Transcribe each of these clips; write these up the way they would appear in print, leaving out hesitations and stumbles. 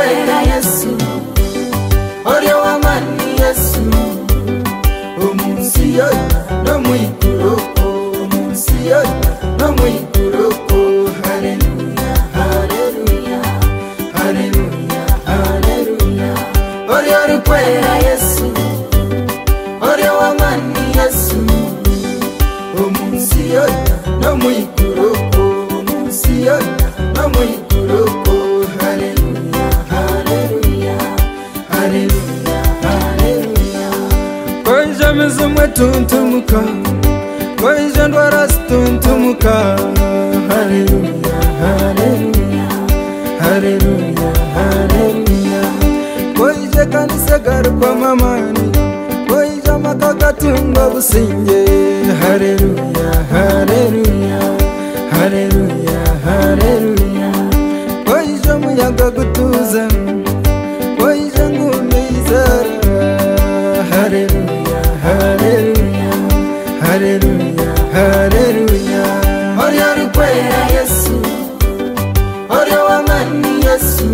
kwera Yesu Orio wamani Yesu Omunsi yona no mwiguroko Omunsi yona no mwiguroko Hallelujah, hallelujah, hallelujah, hallelujah Orio kwera Yesu Orio wamani Yesu Omunsi yona no mwiguroko Omunsi yona no mwiguroko Hallelujah, hallelujah, hallelujah, hallelujah Koija mizumwe tuntumuka Koija ndwara tuntumuka Hallelujah, hallelujah, hallelujah, hallelujah Koija kanisa garukwa mamani Koija makagatunga businge Hallelujah, hallelujah, hallelujah, hallelujah Koija muyaga gutuza Koija ngumi izara Hallelujah, hallelujah, hallelujah, hallelujah Orio rukwera Yesu Orio wamani Yesu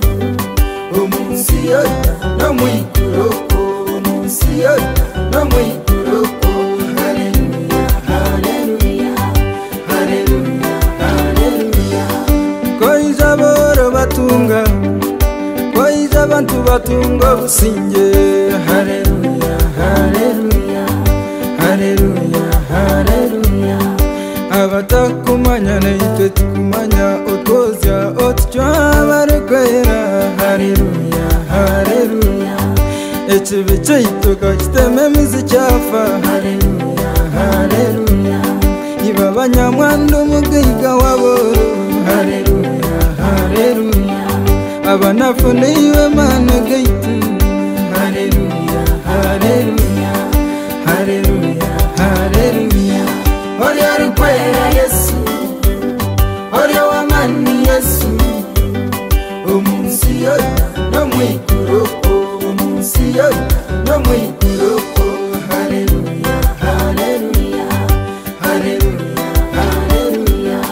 Omunsi yona no mwiguroko Omunsi yona no mwiguroko Hallelujah, hallelujah, hallelujah, hallelujah Koija boro batunga Koija bantu batunga businge Hallelujah, hallelujah, hallelujah, hallelujah Abatakumanya neitwe tukumanya Otwozya otutya barikwera Hallelujah, hallelujah Ekibi kyaitu kakiteme emizi kyafa Hallelujah, hallelujah Iba banyamwanda omugiga waboro Hallelujah, hallelujah Abanafuna iwe mana gaitu Hallelujah, hallelujah, hallelujah, hallelujah Orio rukwera Yesu Orio wamani Yesu Omunsi yona no mwiguroko Omunsi yona no mwiguroko Hallelujah, hallelujah, hallelujah, hallelujah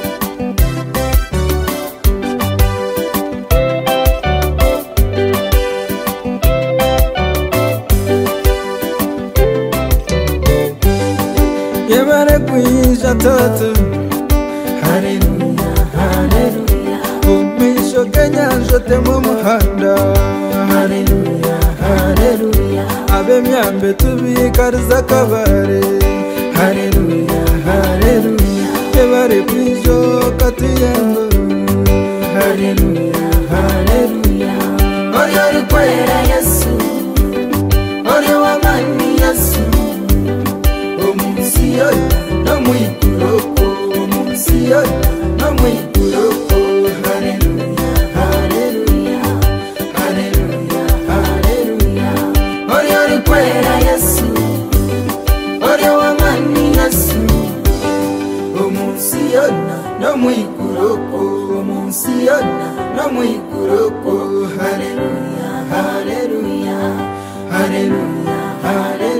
Yebare kuisha tatu Hallelujah, hallelujah Umisho Kenya jote mu muhanda Hallelujah, hallelujah Abe myambe tubikariza kabare Hallelujah, hallelujah Yebare kuisho katuyembo Hallelujah, hallelujah Orio rukwera Yesu Orio wamani Yesu Omunsi yona no mwiguroko Omunsi yona no mwiguroko Hallelujah, hallelujah, hallelujah, hallelujah Orio rukwera Yesu Orio wamani Yesu Omunsi yona no mwiguroko Omunsi yona no mwiguroko Hallelujah, hallelujah, hallelujah, hallelujah